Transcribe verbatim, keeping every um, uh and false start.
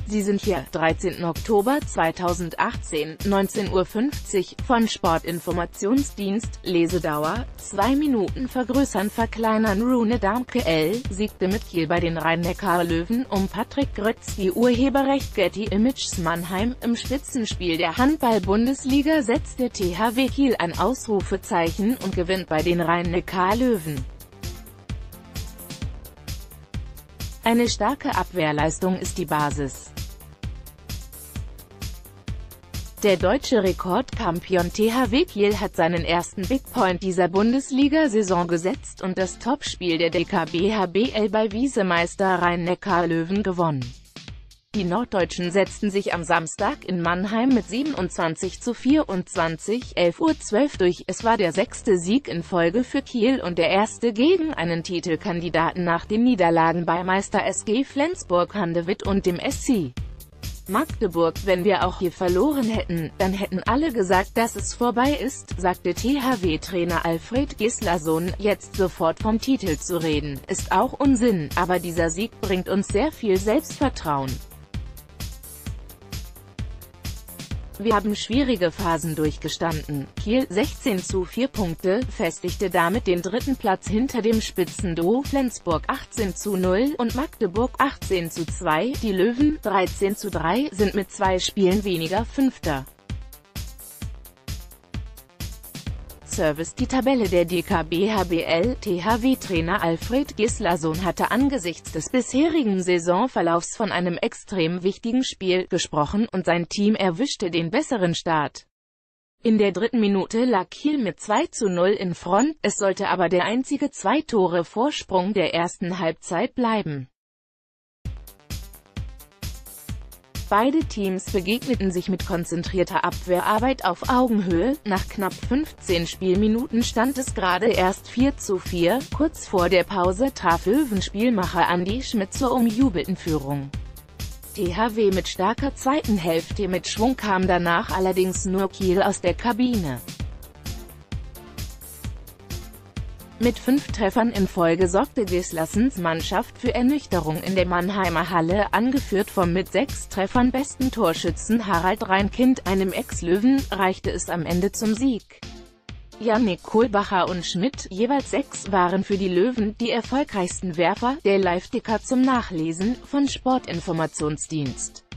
Sie sind hier, dreizehnten Oktober zweitausendachtzehn, neunzehn Uhr fünfzig, von Sportinformationsdienst, Lesedauer, zwei Minuten vergrößern verkleinern. Rune Darmke L. siegte mit Kiel bei den Rhein-Neckar-Löwen um Patrick Grötzky. Urheberrecht Getty Images. Mannheim. Im Spitzenspiel der Handball-Bundesliga setzt der T H W Kiel ein Ausrufezeichen und gewinnt bei den Rhein-Neckar-Löwen. Eine starke Abwehrleistung ist die Basis. Der deutsche Rekordkampion T H W Kiel hat seinen ersten Big Point dieser Bundesliga-Saison gesetzt und das Topspiel der D K B H B L bei Visemeister Rhein-Neckar-Löwen gewonnen. Die Norddeutschen setzten sich am Samstag in Mannheim mit siebenundzwanzig zu vierundzwanzig, elf Uhr zwölf durch. Es war der sechste Sieg in Folge für Kiel und der erste gegen einen Titelkandidaten nach den Niederlagen bei Meister S G Flensburg-Handewitt und dem S C Magdeburg. Wenn wir auch hier verloren hätten, dann hätten alle gesagt, dass es vorbei ist, sagte T H W-Trainer Alfred Gislason. Jetzt sofort vom Titel zu reden, ist auch Unsinn, aber dieser Sieg bringt uns sehr viel Selbstvertrauen. Wir haben schwierige Phasen durchgestanden. Kiel, sechzehn zu vier Punkte, festigte damit den dritten Platz hinter dem Spitzenduo Flensburg achtzehn zu null und Magdeburg achtzehn zu zwei. Die Löwen, dreizehn zu drei, sind mit zwei Spielen weniger Fünfter. Service. Die Tabelle der D K B H B L. T H W-Trainer Alfred Gislason hatte angesichts des bisherigen Saisonverlaufs von einem extrem wichtigen Spiel gesprochen und sein Team erwischte den besseren Start. In der dritten Minute lag Kiel mit zwei zu null in Front, es sollte aber der einzige Zwei-Tore-Vorsprung der ersten Halbzeit bleiben. Beide Teams begegneten sich mit konzentrierter Abwehrarbeit auf Augenhöhe. Nach knapp fünfzehn Spielminuten stand es gerade erst vier zu vier. Kurz vor der Pause traf Löwenspielmacher Andi Schmidt zur umjubelten Führung. T H W mit starker zweiten Hälfte. Mit Schwung kam danach allerdings nur Kiel aus der Kabine. Mit fünf Treffern in Folge sorgte Gislasons Mannschaft für Ernüchterung in der Mannheimer Halle, angeführt vom mit sechs Treffern besten Torschützen Harald Reinkind, einem Ex-Löwen, reichte es am Ende zum Sieg. Yannick Kohlbacher und Schmidt, jeweils sechs, waren für die Löwen die erfolgreichsten Werfer. Der Live-Ticker zum Nachlesen von Sportinformationsdienst.